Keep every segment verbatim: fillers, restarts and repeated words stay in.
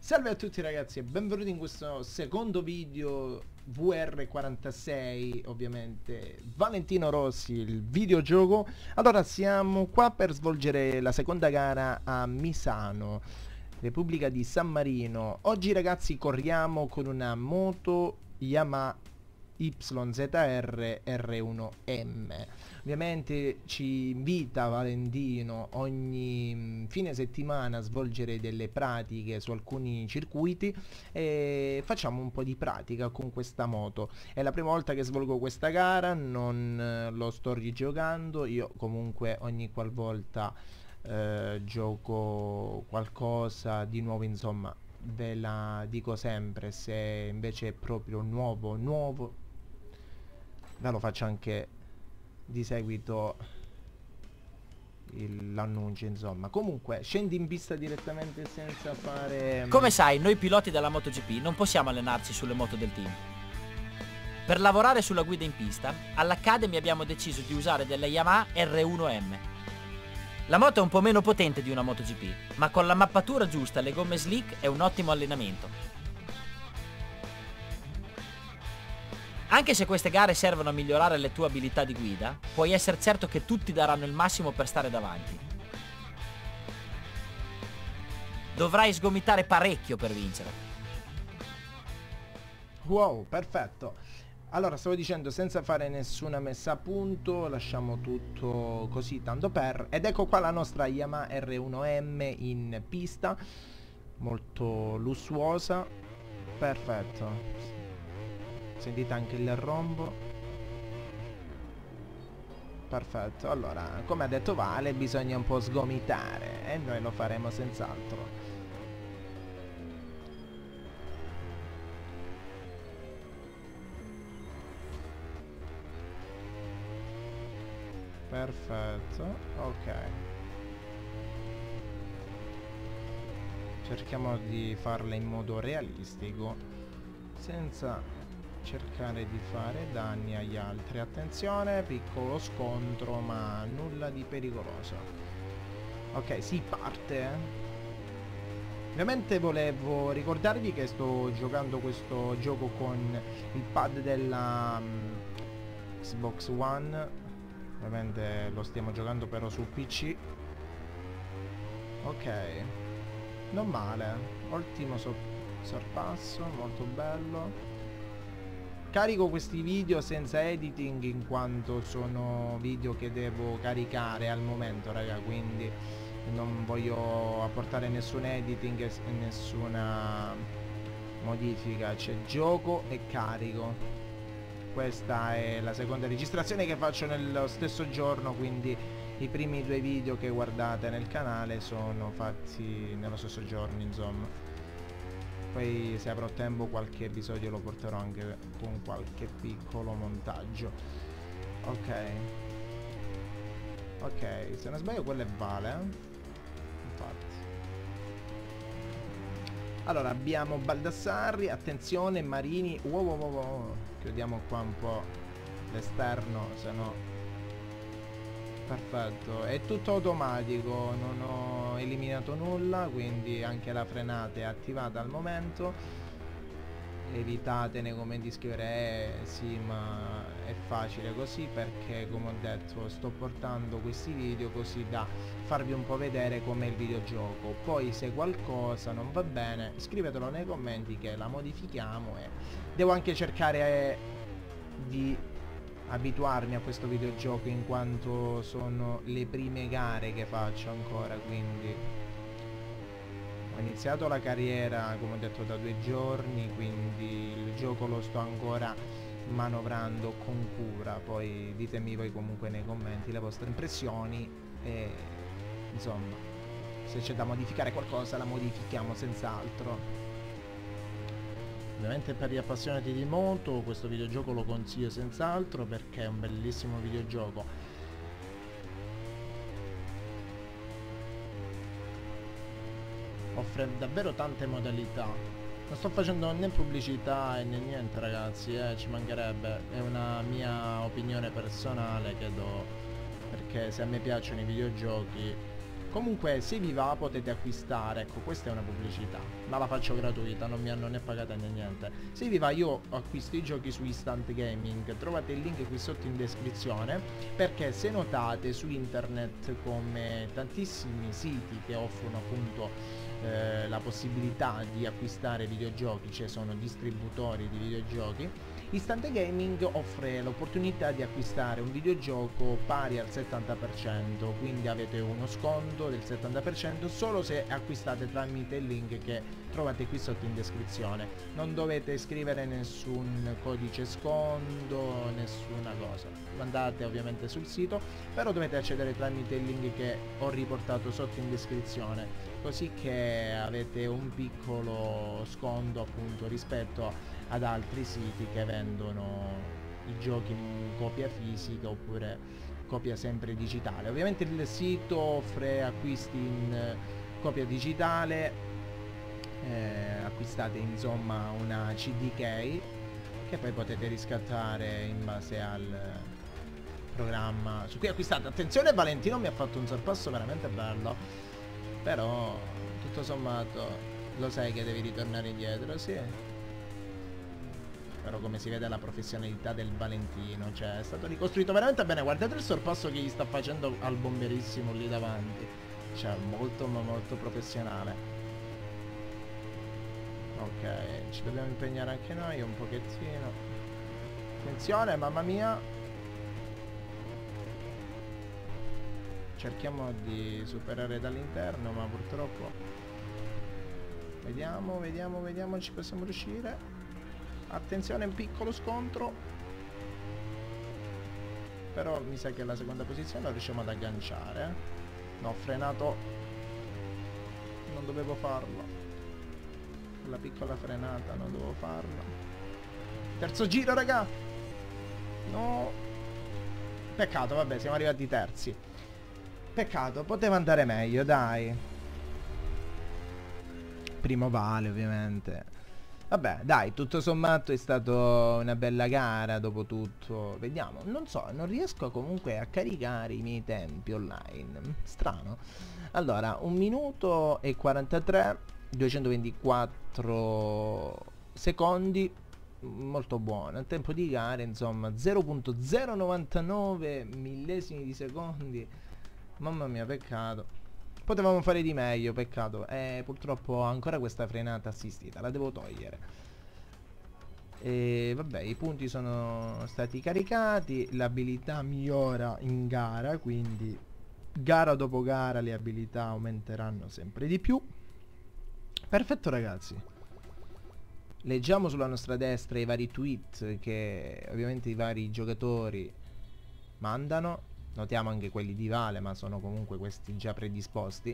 Salve a tutti ragazzi e benvenuti in questo secondo video V R quarantasei, ovviamente Valentino Rossi, il videogioco. Allora siamo qua per svolgere la seconda gara a Misano, Repubblica di San Marino. Oggi ragazzi corriamo con una moto Yamaha Y Z R R uno M. Ovviamente ci invita Valentino ogni fine settimana a svolgere delle pratiche su alcuni circuiti e facciamo un po' di pratica con questa moto. È la prima volta che svolgo questa gara, non eh, lo sto rigiocando, io comunque ogni qualvolta eh, gioco qualcosa di nuovo, insomma ve la dico sempre. Se invece è proprio nuovo nuovo ve lo faccio anche di seguito l'annuncio, insomma. Comunque scendi in pista direttamente senza fare... Come sai, noi piloti della MotoGP non possiamo allenarci sulle moto del team. Per lavorare sulla guida in pista, all'Academy abbiamo deciso di usare della Yamaha R uno M. La moto è un po' meno potente di una MotoGP, ma con la mappatura giusta e le gomme slick è un ottimo allenamento. Anche se queste gare servono a migliorare le tue abilità di guida, puoi essere certo che tutti daranno il massimo per stare davanti. Dovrai sgomitare parecchio per vincere. Wow, perfetto. Allora, stavo dicendo, senza fare nessuna messa a punto, lasciamo tutto così tanto per. Ed ecco qua la nostra Yamaha R uno M in pista, molto lussuosa. Perfetto. Sentite anche il rombo. Perfetto. Allora, come ha detto Vale, bisogna un po' sgomitare e noi lo faremo senz'altro. Perfetto. Ok, cerchiamo di farle in modo realistico, senza cercare di fare danni agli altri. Attenzione, piccolo scontro ma nulla di pericoloso. Ok, si parte. Ovviamente volevo ricordarvi che sto giocando questo gioco con il pad della um, Xbox One. Ovviamente lo stiamo giocando però sul P C. Ok, non male, ottimo so sorpasso, molto bello. Carico questi video senza editing in quanto sono video che devo caricare al momento, raga, quindi non voglio apportare nessun editing e nessuna modifica. C'è gioco e carico. Questa è la seconda registrazione che faccio nello stesso giorno, quindi i primi due video che guardate nel canale sono fatti nello stesso giorno, insomma. Poi se avrò tempo qualche episodio lo porterò anche con qualche piccolo montaggio. Ok. Ok, se non sbaglio quello è Vale, eh? Infatti. Allora abbiamo Baldassarri, attenzione, Marini. Wow wow wow wow. Chiudiamo qua un po' l'esterno, se no... Perfetto, è tutto automatico, non ho eliminato nulla, quindi anche la frenata è attivata al momento. Evitate nei commenti scrivere eh, sì, ma è facile così, perché come ho detto sto portando questi video così da farvi un po' vedere com'è il videogioco. Poi se qualcosa non va bene scrivetelo nei commenti che la modifichiamo, e devo anche cercare eh, di abituarmi a questo videogioco in quanto sono le prime gare che faccio ancora, quindi ho iniziato la carriera come ho detto da due giorni, quindi il gioco lo sto ancora manovrando con cura. Poi ditemi voi comunque nei commenti le vostre impressioni e insomma se c'è da modificare qualcosa la modifichiamo senz'altro. Ovviamente per gli appassionati di moto questo videogioco lo consiglio senz'altro perché è un bellissimo videogioco. Offre davvero tante modalità. Non sto facendo né pubblicità né niente ragazzi, eh, ci mancherebbe. È una mia opinione personale che do, perché se a me piacciono i videogiochi Comunque se vi va potete acquistare, ecco questa è una pubblicità, ma la faccio gratuita, non mi hanno né pagata né niente. Se vi va io acquisto i giochi su Instant Gaming, trovate il link qui sotto in descrizione, perché se notate su internet, come tantissimi siti che offrono appunto eh, la possibilità di acquistare videogiochi, cioè sono distributori di videogiochi, Instant Gaming offre l'opportunità di acquistare un videogioco pari al settanta per cento, quindi avete uno sconto del settanta per cento solo se acquistate tramite il link che trovate qui sotto in descrizione. Non dovete scrivere nessun codice sconto, nessuna cosa. Andate ovviamente sul sito, però dovete accedere tramite il link che ho riportato sotto in descrizione, così che avete un piccolo sconto appunto rispetto ad altri siti che vendono i giochi in copia fisica oppure copia sempre digitale. Ovviamente il sito offre acquisti in copia digitale, eh, acquistate insomma una C D key che poi potete riscattare in base al programma su cui acquistate. Attenzione, Valentino mi ha fatto un sorpasso veramente bello, però tutto sommato lo sai che devi ritornare indietro, sì. Però come si vede la professionalità del Valentino, cioè è stato ricostruito veramente bene. Guardate il sorpasso che gli sta facendo al bomberissimo lì davanti, cioè molto ma molto professionale. Ok, ci dobbiamo impegnare anche noi un pochettino. Attenzione, mamma mia. Cerchiamo di superare dall'interno, ma purtroppo vediamo, vediamo, vediamo, ci possiamo riuscire. Attenzione, un piccolo scontro, però mi sa che la seconda posizione la riusciamo ad agganciare. No, ho frenato, non dovevo farlo, la piccola frenata non dovevo farla. Terzo giro, raga, no, peccato, vabbè, siamo arrivati terzi, peccato, poteva andare meglio, dai. Primo vale ovviamente. Vabbè, dai, tutto sommato è stato una bella gara, dopo tutto. Vediamo, non so, non riesco comunque a caricare i miei tempi online. Strano. Allora, un minuto e quarantatré, duecentoventiquattro secondi, molto buono. Il tempo di gara, insomma, zero virgola zero novantanove millesimi di secondi. Mamma mia, peccato. Potevamo fare di meglio, peccato. Eh, purtroppo ancora questa frenata assistita, la devo togliere. E vabbè, i punti sono stati caricati, l'abilità migliora in gara, quindi gara dopo gara le abilità aumenteranno sempre di più. Perfetto, ragazzi. Leggiamo sulla nostra destra i vari tweet che ovviamente i vari giocatori mandano. Notiamo anche quelli di Vale, ma sono comunque questi già predisposti.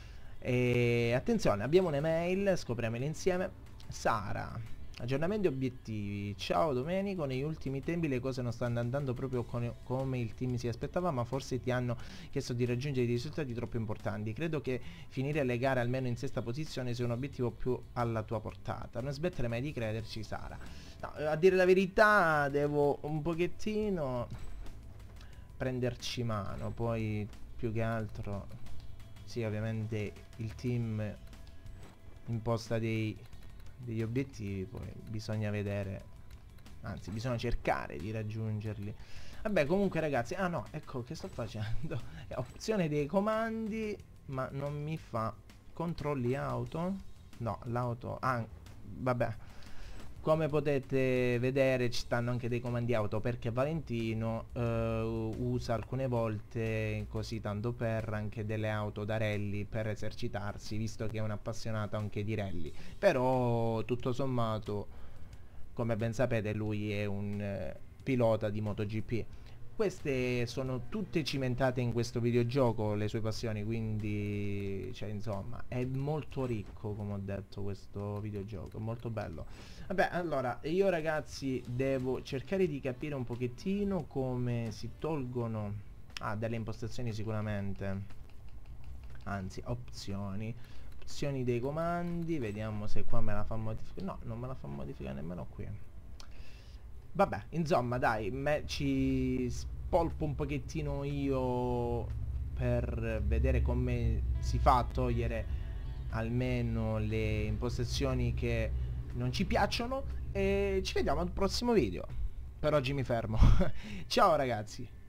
E attenzione, abbiamo un'email, scopriamola insieme. Sara, aggiornamenti obiettivi. Ciao Domenico, negli ultimi tempi le cose non stanno andando proprio con, come il team si aspettava, ma forse ti hanno chiesto di raggiungere dei risultati troppo importanti. Credo che finire le gare almeno in sesta posizione sia un obiettivo più alla tua portata. Non smettere mai di crederci, Sara. No, a dire la verità devo un pochettino prenderci mano, poi più che altro sì, ovviamente il team imposta dei, degli obiettivi, poi bisogna vedere, anzi bisogna cercare di raggiungerli. Vabbè, comunque ragazzi, ah no, ecco che sto facendo, è opzione dei comandi, ma non mi fa controlli auto, no, l'auto, ah, vabbè. Come potete vedere ci stanno anche dei comandi auto, perché Valentino eh, usa alcune volte, così tanto per, anche delle auto da rally per esercitarsi, visto che è un appassionato anche di rally. Però tutto sommato, come ben sapete, lui è un eh, pilota di MotoGP. Queste sono tutte cimentate in questo videogioco, le sue passioni, quindi cioè insomma è molto ricco, come ho detto, questo videogioco, è molto bello. Vabbè, allora io ragazzi devo cercare di capire un pochettino come si tolgono ah, delle impostazioni sicuramente, anzi opzioni opzioni dei comandi, vediamo se qua me la fa modificare. No, non me la fa modificare nemmeno qui. Vabbè, insomma dai, me ci spolpo un pochettino io per vedere come si fa a togliere almeno le impostazioni che non ci piacciono, e ci vediamo al prossimo video. Per oggi mi fermo. Ciao ragazzi.